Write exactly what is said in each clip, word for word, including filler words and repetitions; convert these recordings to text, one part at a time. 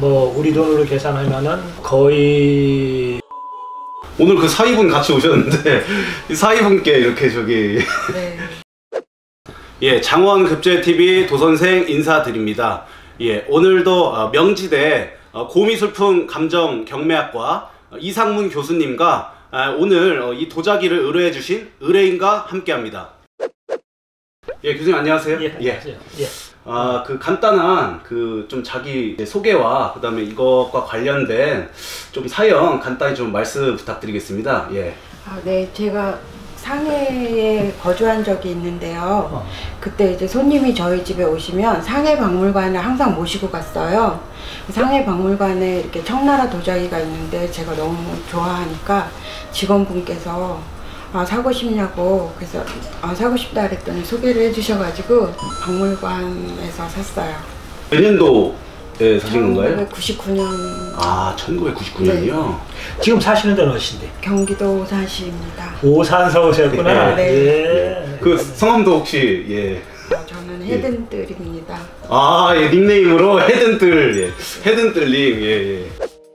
뭐 우리 돈으로 계산하면은 거의 오늘 그 사위분 같이 오셨는데 사위분께 이렇게 저기 네. 예, 장원급제티비 도선생 인사드립니다. 예, 오늘도 명지대 고미술품 감정 경매학과 이상문 교수님과 오늘 이 도자기를 의뢰해 주신 의뢰인과 함께합니다. 예, 교수님 안녕하세요. 예, 안녕하세요. 예. 아, 그 간단한 그 좀 자기 소개와 그다음에 이것과 관련된 좀 사연 간단히 좀 말씀 부탁드리겠습니다. 예. 아, 네, 제가 상해에 거주한 적이 있는데요. 어. 그때 이제 손님이 저희 집에 오시면 상해 박물관을 항상 모시고 갔어요. 상해 박물관에 이렇게 청나라 도자기가 있는데 제가 너무 좋아하니까 직원분께서 아, 사고 싶냐고, 그래서 아, 사고 싶다 그랬더니 소개를 해주셔가지고 박물관에서 샀어요. 몇 년도에 사신 건가요? 천구백구십구 년. 아, 천구백구십구 년이요? 네. 지금 사시는 데는 어디신데? 경기도 오산시입니다. 오산서 오셨구나. 네. 예. 그 성함도 혹시 예. 아, 저는 헤든뜰입니다. 아, 예, 닉네임으로 헤든뜰, 예. 헤든뜰님, 예, 예.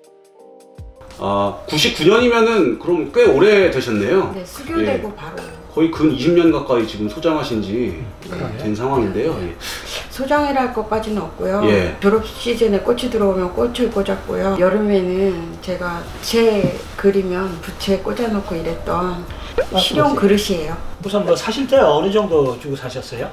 아, 구십구 년이면은 그럼 꽤 오래 되셨네요. 네, 수교되고 예. 바로. 거의 근 이십 년 가까이 지금 소장하신 지 네. 된 상황인데요. 예. 소장이라 할 것까지는 없고요. 예. 졸업 시즌에 꽃이 들어오면 꽃을 꽂았고요. 여름에는 제가 제 그리면 부채에 꽂아놓고 이랬던 실용 그릇이에요. 우선 뭐 사실 때 어느 정도 주고 사셨어요?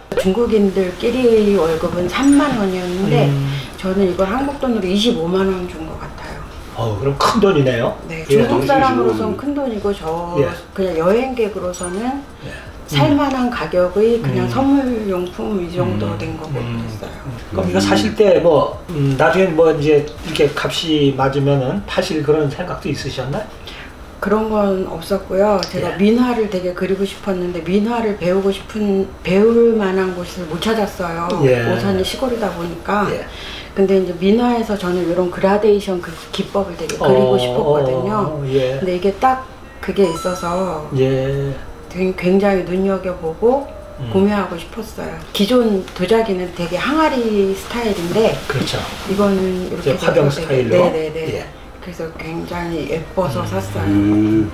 중국인들끼리 월급은 삼만 원이었는데 음. 저는 이걸 한국 돈으로 이십오만 원 준 것 같아요. 어, 그럼 큰 돈이네요. 네, 예. 중국 사람으로서는 큰 돈이고 저 예. 그냥 여행객으로서는 예. 살만한 가격의 그냥 음. 선물용품 이 정도 음. 된 거고 음. 됐어요. 그럼 이거 사실 때 뭐 음, 나중에 뭐 이제 이렇게 값이 맞으면은 파실 그런 생각도 있으셨나요? 그런 건 없었고요. 제가 예. 민화를 되게 그리고 싶었는데 민화를 배우고 싶은 배울 만한 곳을 못 찾았어요. 예. 오산이 시골이다 보니까. 예. 근데 이제 민화에서 저는 이런 그라데이션 그 기법을 되게 그리고 어, 싶었거든요. 어, 예. 근데 이게 딱 그게 있어서 예. 굉장히 눈여겨보고 음. 구매하고 싶었어요. 기존 도자기는 되게 항아리 스타일인데 그렇죠. 이거는 이렇게 이제 화병 돼서 스타일로. 되게- 네네네. 예. 그래서 굉장히 예뻐서 음. 샀어요. 음.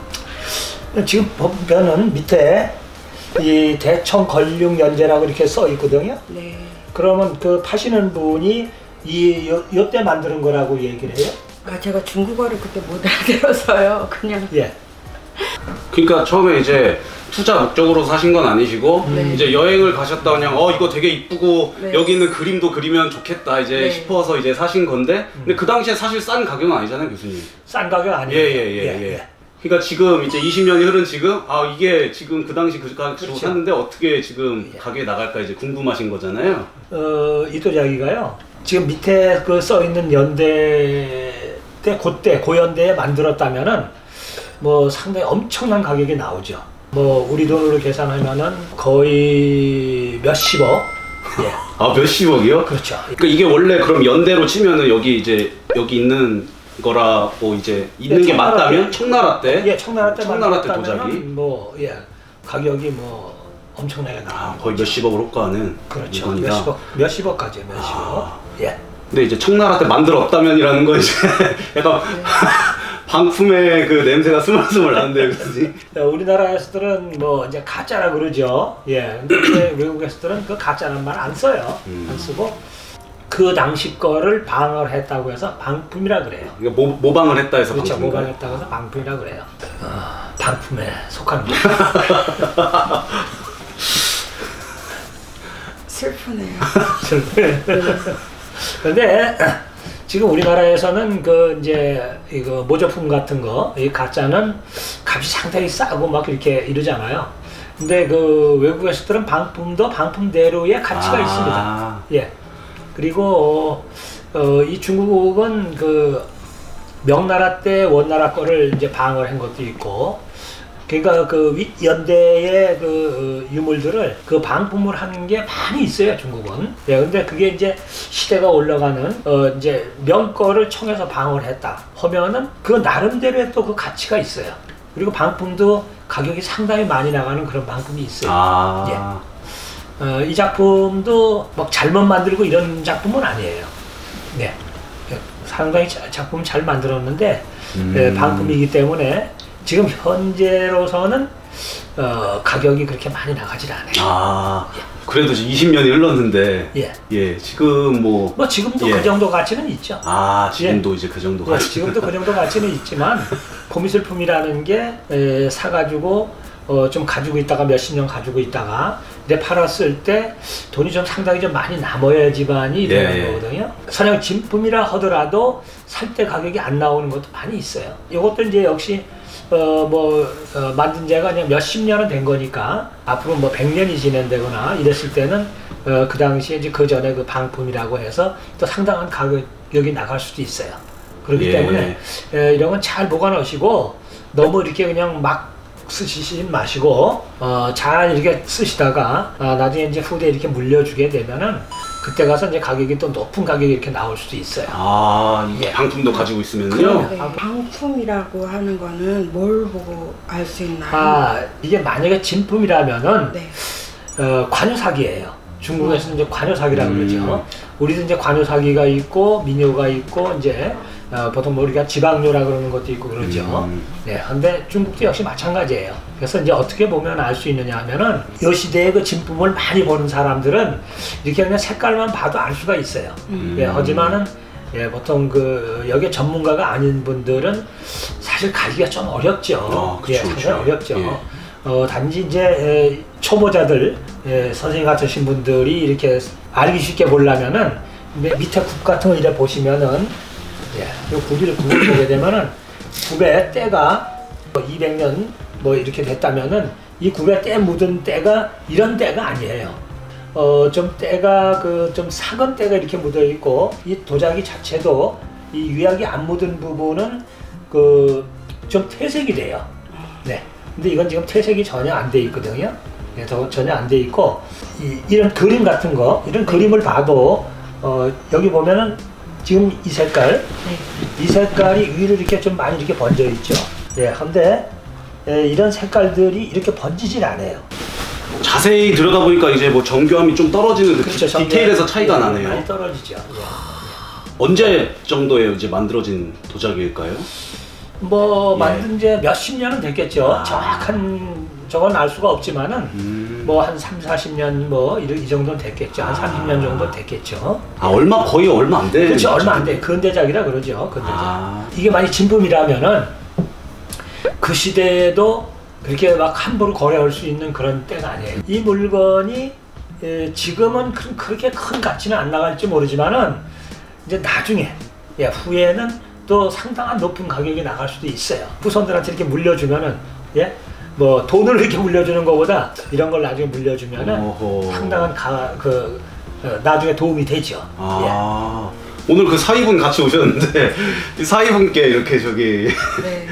지금 보면은 밑에 이 대청 걸륭 연재라고 이렇게 써 있거든요. 네. 그러면 그 파시는 분이 이 요, 요때 만드는 거라고 얘기를 해요? 아, 제가 중국어를 그때 못 알아들어서요. 그냥. 예. 그러니까 처음에 이제 투자 목적으로 사신 건 아니시고 네. 이제 여행을 가셨다 그냥 어 이거 되게 이쁘고 네. 여기 있는 그림도 그리면 좋겠다 이제 네. 싶어서 이제 사신 건데 근데 그 당시에 사실 싼 가격은 아니잖아요, 교수님. 싼 가격 아니에요. 예예예 예, 예. 그러니까 지금 이제 이십 년이 흐른 지금 아 이게 지금 그 당시 그 가격 주고 그렇죠. 샀는데 어떻게 지금 예. 가격이 나갈까 이제 궁금하신 거잖아요. 어, 이 도자기가요. 지금 밑에 그 써 있는 연대 때 그때 고연대에 만들었다면은 뭐 상당히 엄청난 가격이 나오죠. 뭐 우리 돈으로 계산하면은 거의 몇십억. 예. 아 몇십억이요? 그렇죠. 그러니까 이게 원래 그럼 연대로 치면은 여기 이제 여기 있는 거라고 이제 있는 예, 게 청나라 맞다면 때. 청나라 때 예, 청나라 때 청나라 때 만들었다면은 도자기 뭐 예, 가격이 뭐 엄청나게 아, 나와. 거의 몇십억을 호가하는 그렇죠. 물건이다. 몇십억, 몇십억까지 몇십억. 아. 예. 근데 이제 청나라 때 만들었다면이라는 건 이제 약간 네. 방품의 그 냄새가 스물스물 나는데 그지? 우리나라에서들은 뭐 이제 가짜라 그러죠. 예. 근데 외국에서들은 그 가짜라는 말 안 써요. 음. 안 쓰고 그 당시 거를 방어를 했다고 해서 방품이라 그래요. 그러니까 모, 모방을 했다 해서 그렇죠. 방품인가요? 모방했다고 해서 방품이라 그래요. 아, 방품에 속하는 거. 슬프네요. 근데 지금 우리나라에서는 그 이제 이거 모조품 같은 거, 이 가짜는 값이 상당히 싸고 막 이렇게 이러잖아요. 근데 그 외국에서들은 방품도 방품대로의 가치가 아. 있습니다. 예. 그리고 어, 이 중국은 그 명나라 때 원나라 거를 이제 방어를 한 것도 있고, 그러니까 그 윗연대의 그 유물들을 그 방품을 하는 게 많이 있어요, 중국은. 예, 근데 그게 이제 시대가 올라가는 어 이제 명거를 청해서 방어를 했다 하면은 그 나름대로의 또 그 가치가 있어요. 그리고 방품도 가격이 상당히 많이 나가는 그런 방품이 있어요. 아. 예. 어, 이 작품도 막 잘못 만들고 이런 작품은 아니에요. 네. 상당히 자, 작품 잘 만들었는데 음. 예, 방품이기 때문에 지금 현재로서는 어, 가격이 그렇게 많이 나가질 않아요. 아, 그래도 이제 이십 년이 흘렀는데 예. 예, 지금 뭐 뭐 지금도 예. 그 정도 가치는 있죠. 아, 지금도 예. 이제 그 정도 예, 가치. 지금도 그 정도 가치는 있지만 고미술품이라는 게 에, 사가지고 어, 좀 가지고 있다가 몇십 년 가지고 있다가 이제 팔았을 때 돈이 좀 상당히 좀 많이 남아야지만이 되는 예. 거거든요. 사냥 진품이라 하더라도 살 때 가격이 안 나오는 것도 많이 있어요. 이것도 이제 역시 어, 뭐, 어, 만든 지가 그냥 몇십 년은 된 거니까, 앞으로 뭐 백 년이 지낸다거나 이랬을 때는, 어, 그 당시에 이제 그 전에 그 방품이라고 해서 또 상당한 가격이 나갈 수도 있어요. 그렇기 예. 때문에, 에, 이런 건 잘 보관하시고, 너무 이렇게 그냥 막 쓰시지 마시고, 어, 잘 이렇게 쓰시다가, 아, 나중에 이제 후대에 이렇게 물려주게 되면은, 그때 가서 이제 가격이 또 높은 가격이 이렇게 나올 수도 있어요. 아, 이게 예. 방품도 가지고 있으면요. 그럼요. 네, 방품이라고 하는 거는 뭘 보고 알 수 있나요? 아, 이게 만약에 진품이라면은, 네. 어, 관여사기예요. 중국에서는 이제 관여사기라고 음. 그러죠. 우리도 이제 관여사기가 있고 민요가 있고 이제 어, 보통 뭐 우리가 지방요라 그러는 것도 있고 그러죠. 음. 네, 근데 중국도 역시 마찬가지예요. 그래서 이제 어떻게 보면 알 수 있느냐 하면은 이 시대의 그 진품을 많이 보는 사람들은 이렇게 그냥 색깔만 봐도 알 수가 있어요. 음. 예, 하지만은 예, 보통 그 여기 전문가가 아닌 분들은 사실 가기가 좀 어렵죠. 아, 그쵸, 예, 상당히 그쵸. 어렵죠. 예. 어, 단지 이제 에, 초보자들, 에, 선생님 같으신 분들이 이렇게 알기 쉽게 보려면은 밑- 밑에 굽 같은 거 이래 보시면은 예, 이 굽을 굽을 보게 되면은 굽의 때가 이백 년 뭐 이렇게 됐다면은 이 굽에 때 묻은 때가 이런 때가 아니에요. 어, 좀 때가 그 좀 삭은 때가 이렇게 묻어 있고 이 도자기 자체도 이 유약이 안 묻은 부분은 그 좀 퇴색이 돼요. 네. 근데 이건 지금 퇴색이 전혀 안 돼 있거든요. 네, 더 전혀 안 돼 있고 이, 이런 그림 같은 거 이런 그림을 봐도 어, 여기 보면은 지금 이 색깔 네. 이 색깔이 위로 이렇게 좀 많이 이렇게 번져 있죠. 예, 근데 예, 이런 색깔들이 이렇게 번지질 않아요. 자세히 들여다보니까 이제 뭐 정교함이 좀 떨어지는 그 그렇죠, 디, 디테일에서 차이가 예, 나네요. 많이 떨어지죠. 예. 언제 정도에 이제 만들어진 도자기일까요? 뭐 예. 만든 지 몇십 년은 됐겠죠. 아. 정확한 저건 알 수가 없지만은 음. 뭐 한 삼, 사십 년 뭐 이, 이 정도는 됐겠죠. 한 아. 삼십 년 정도 됐겠죠. 아, 얼마 거의 얼마 안 돼. 그렇죠. 얼마 안 돼. 근대작이라 그러죠. 근대작. 아. 이게 만약 진품이라면은 그 시대에도 그렇게 막 함부로 거래할 수 있는 그런 때가 아니에요. 이 물건이 에, 지금은 그, 그렇게 큰 가치는 안 나갈지 모르지만은 이제 나중에 예, 후에는 또 상당한 높은 가격이 나갈 수도 있어요. 후손들한테 이렇게 물려주면은 예, 뭐 돈을 이렇게 물려주는 것보다 이런 걸 나중에 물려주면은 어허. 상당한 가, 그 어, 나중에 도움이 되죠. 아. 오늘 그 사위분 같이 오셨는데 이 사위분께 이렇게 저기 네.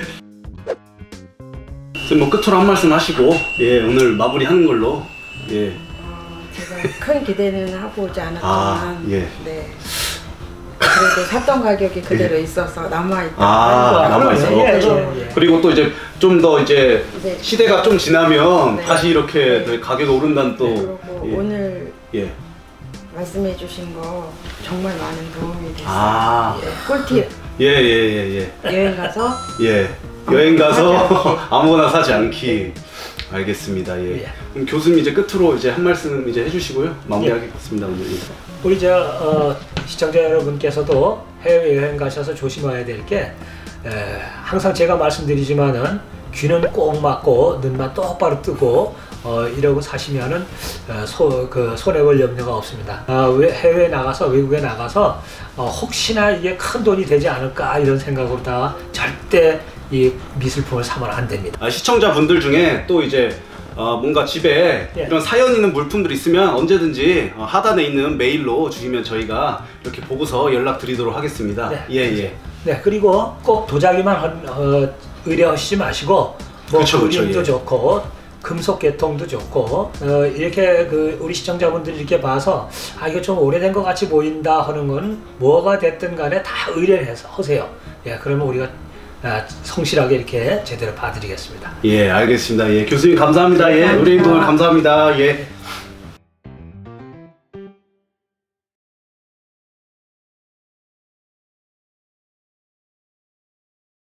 선생님 뭐 끝으로 한 말씀 하시고 예 오늘 마무리하는 걸로 예. 어, 제가 큰 기대는 하고 오지 않았지만 아, 예. 네. 그래도 샀던 가격이 그대로 있어서 남아있다. 아, 남아있어. 예, 그렇죠. 예, 예. 그리고 또 이제 좀 더 이제 네. 시대가 좀 지나면 네. 다시 이렇게 네. 가격이 오른다는 또 그리고 예. 오늘 예. 말씀해 주신 거 정말 많은 도움이 됐어요. 아. 예. 꿀팁. 예, 예, 예, 예. 여행 가서 예. 여행 가서 사지 않기. 아무거나 사지 않기. 알겠습니다. 예. 예. 그럼 교수님 이제 끝으로 이제 한 말씀 이제 해주시고요. 마무리하겠습니다. 오늘. 우리 저 어, 시청자 여러분께서도 해외 여행 가셔서 조심해야 될 게 항상 제가 말씀드리지만은 귀는 꼭 막고 눈만 똑바로 뜨고 어, 이러고 사시면은 어, 소, 그 손해 볼 염려가 없습니다. 어, 왜 해외에 나가서 외국에 나가서 어, 혹시나 이게 큰 돈이 되지 않을까 이런 생각으로다가 절대 이 미술품을 사면 안 됩니다. 아, 시청자분들 중에 또 이제 어, 뭔가 집에 예. 이런 사연 있는 물품들 있으면 언제든지 어, 하단에 있는 메일로 주시면 저희가 이렇게 보고서 연락 드리도록 하겠습니다. 네. 예, 예. 네, 그리고 꼭 도자기만 헌- 어, 의뢰하시지 마시고 뭐 그쵸, 그쵸, 그림도 예. 좋고 금속 계통도 좋고 어, 이렇게 그 우리 시청자분들이 이렇게 봐서 아 이거 좀 오래된 것 같이 보인다 하는 건 뭐가 됐든 간에 다 의뢰를 해서 하세요. 예, 그러면 우리가 아, 성실하게 이렇게 제대로 봐드리겠습니다. 예, 알겠습니다. 예, 교수님 감사합니다. 예, 감사합니다. 의뢰인 오늘 감사합니다. 예.